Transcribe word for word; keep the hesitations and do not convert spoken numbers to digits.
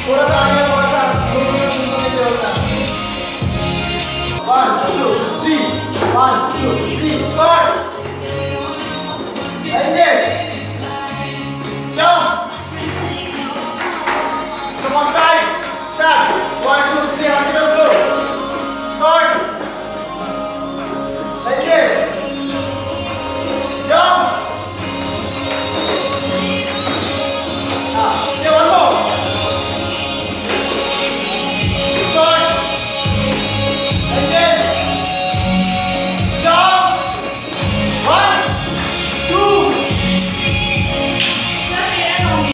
थोड़ा सा आगे थोड़ा सा दो मिनट तुमको नीचे होता है one two three one two three start